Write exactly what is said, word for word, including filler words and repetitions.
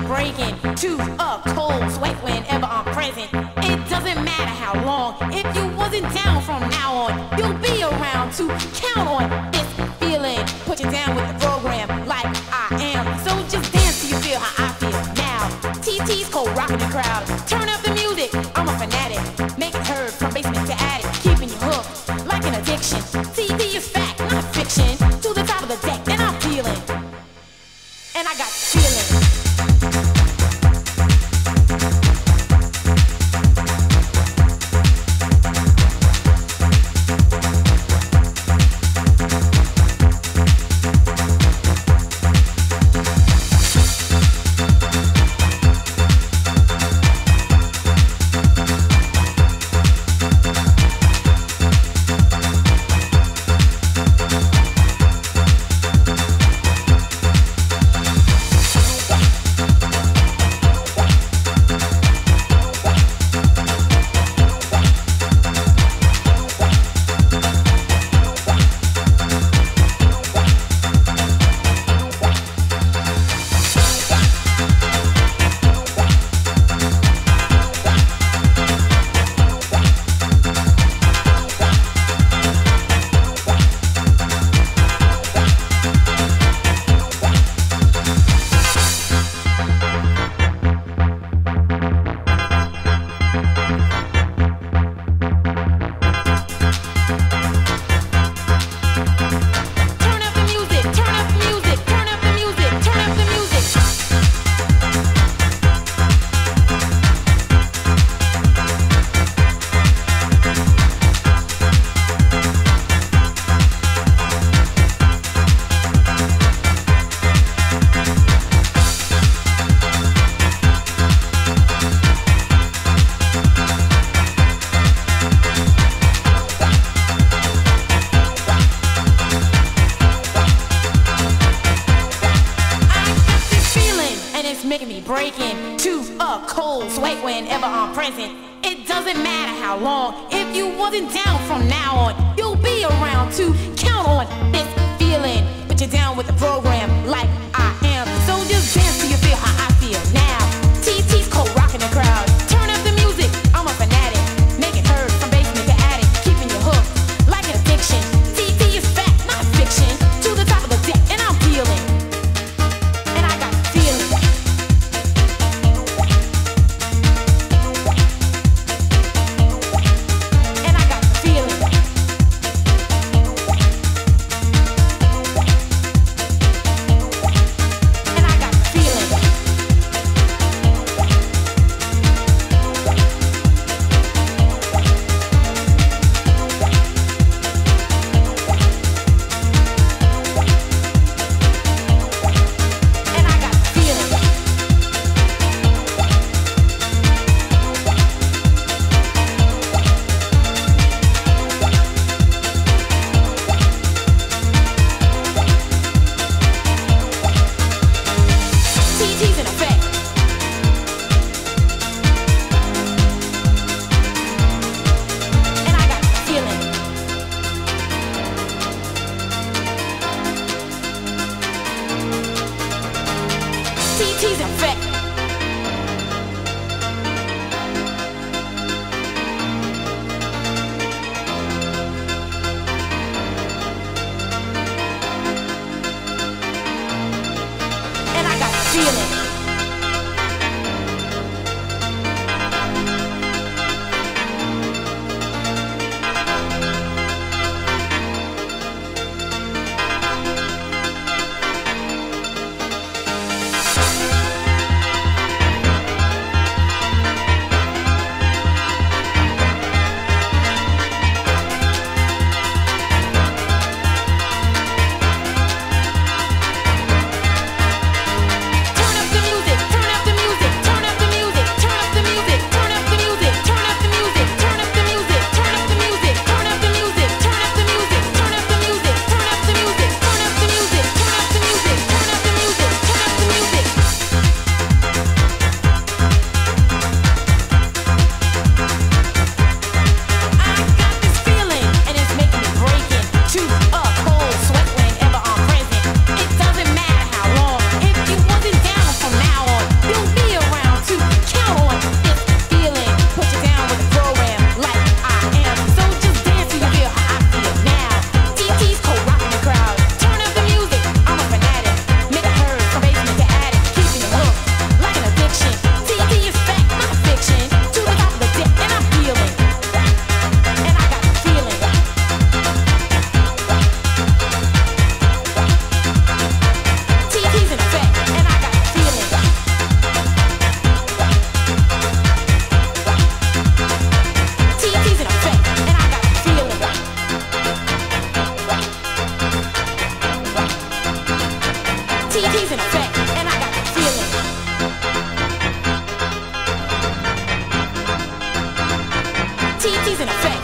breaking to a cold sweat whenever I'm present. It doesn't matter how long. If you wasn't down from now on, you'll be around to count on this feeling. Put you down with the program like I am. So just dance till you feel how I feel now. T T's cold rocking the crowd. Turn up the music. I'm a fanatic. Make it heard from basement to attic. Keeping you hooked like an addiction. T V is fact, not fiction. To the top of the deck, and I'm feeling. And I got feeling. Making me breaking to a cold sweat whenever I'm present. It doesn't matter how long. If you wasn't down from now on, you'll be around to count on this feeling. Put you down with the program like I am. So just dance till you feel how I feel now. T T's cold rocking the crowd. Turn up the music. I'm a fanatic. Make it heard from basement to attic. Keeping you hooked like an addiction. T T is fact, not fiction. To the top of the deck, and I'm feeling. And I got feeling. T T's in fact. And I got feeling. T T's in effect.